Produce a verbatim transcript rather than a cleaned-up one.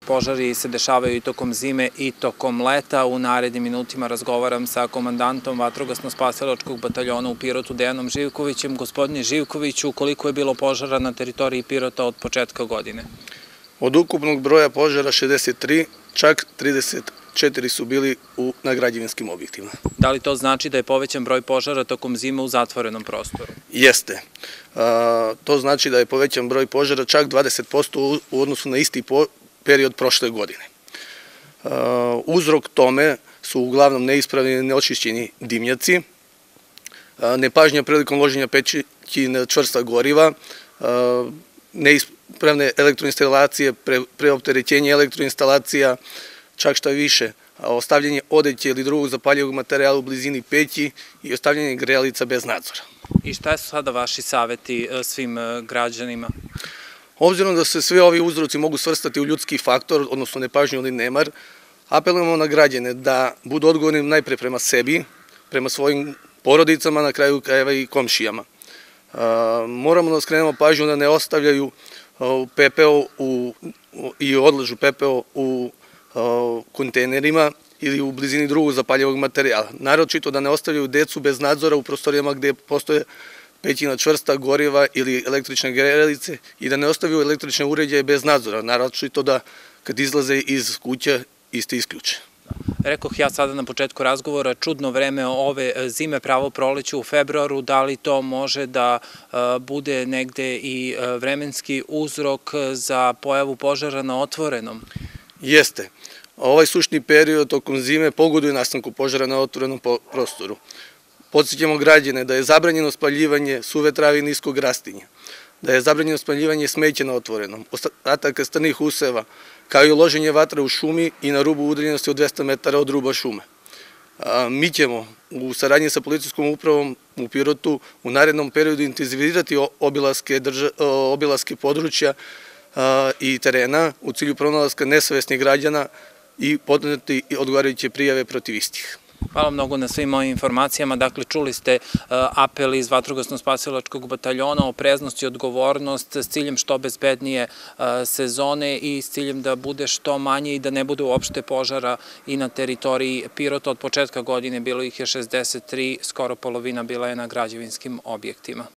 Požari se dešavaju i tokom zime i tokom leta. U narednim minutima razgovaram sa komandantom Vatrogasno-spasilačkog bataljona u Pirotu, Dejanom Živkovićem. Gospodine Živkoviću, koliko je bilo požara na teritoriji Pirota od početka godine? Od ukupnog broja požara šezdeset tri, čak trideset četiri su bili na građevinskim objektima. Da li to znači da je povećan broj požara tokom zime u zatvorenom prostoru? Jeste. To znači da je povećan broj požara čak dvadeset posto u odnosu na isti period prošle godine. Uzrok tome su uglavnom neispravni i neočišćeni dimnjaci, nepažnja prilikom loženja peći na čvrsta goriva, neispravne elektroinstalacije, preopterećenje elektroinstalacija, čak šta više, ostavljanje odeće ili drugog zapaljivog materijala u blizini peći i ostavljanje grejalica bez nadzora. I šta su sada vaši saveti svim građanima? Obzirom da se svi ovi uzroci mogu svrstati u ljudski faktor, odnosno nepažnju ili nemar, apelujemo na građane da budu odgovorni najpre prema sebi, prema svojim porodicama, na kraju krajeva i komšijama. Moramo da skrenemo pažnju da ne ostavljaju pepeo i odlažu pepeo u kontejnerima ili u blizini drugog zapaljivog materijala. Naročito da ne ostavljaju decu bez nadzora u prostorijama gde postoje pećina čvrsta goriva ili električne grejalice i da ne ostavljaju električne uređaje bez nadzora, naročito da kad izlaze iz kuće iste isključe. Rekoh ja sada na početku razgovora, čudno vreme ove zime, pravo proleće u februaru, da li to može da bude negde i vremenski uzrok za pojavu požara na otvorenom? Jeste. Ovaj sušni period tokom zime pogoduje nastanku požara na otvorenom prostoru. Podsjećamo građane da je zabranjeno spaljivanje suve trave i niskog rastinja, da je zabranjeno spaljivanje smeća na otvorenom, ostataka strnih useva, kao i loženje vatre u šumi i na rubu udaljenosti od dvesta metara od ruba šume. Mi ćemo u saradnji sa policijskom upravom u Pirotu u narednom periodu intenzivirati obilaske područja i terena u cilju pronalaska nesavesnih građana i podneti odgovarajuće prijave protiv istih. Hvala mnogo na svim mojim informacijama. Dakle, čuli ste apel iz Vatrogasno-spasilačkog bataljona o opreznosti i odgovornost s ciljem što bezbednije sezone i s ciljem da bude što manje i da ne bude uopšte požara i na teritoriji Pirota. Od početka godine bilo ih je šezdeset tri, skoro polovina bila je na građevinskim objektima.